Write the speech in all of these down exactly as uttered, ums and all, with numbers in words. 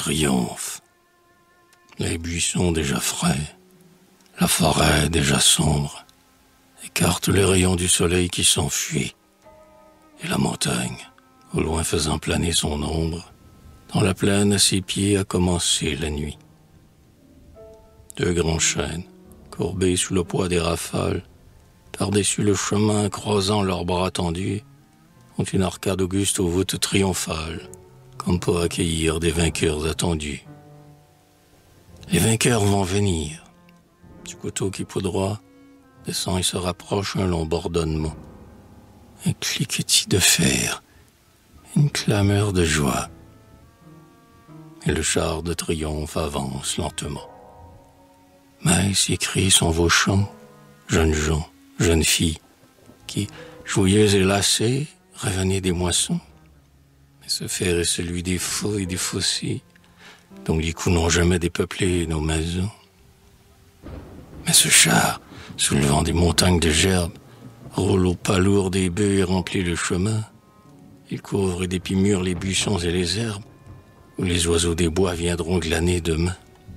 triomphe. Les buissons déjà frais, la forêt déjà sombre, écartent les rayons du soleil qui s'enfuit, et la montagne, au loin faisant planer son ombre, dans la plaine à ses pieds a commencé la nuit. Deux grands chênes, courbés sous le poids des rafales, par-dessus le chemin croisant leurs bras tendus, ont une arcade auguste aux voûtes triomphales, comme pour accueillir des vainqueurs attendus. Les vainqueurs vont venir. Du couteau qui poudroie descend et se rapproche un long bourdonnement, un cliquetis de fer, une clameur de joie. Et le char de triomphe avance lentement. Mais ces cris sont vos chants, jeunes gens, jeunes filles, qui, joyeux et lassés, revenez des moissons. Mais ce fer est celui des faux et des fossés, dont les coups n'ont jamais dépeuplé nos maisons. Mais ce char, soulevant des montagnes de gerbes, roule au pas lourd des bœufs et remplit le chemin. Il couvre d'épis mûrs les buissons et les herbes, où les oiseaux des bois viendront glaner demain.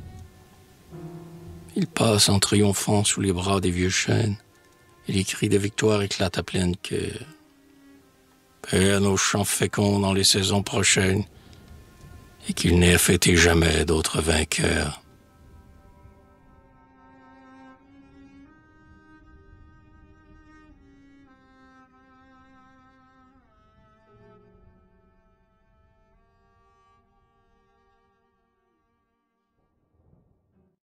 Il passe en triomphant sous les bras des vieux chênes, et les cris de victoire éclatent à plein cœur. Paix à nos champs féconds dans les saisons prochaines, et qu'il n'ait fêté jamais d'autres vainqueurs.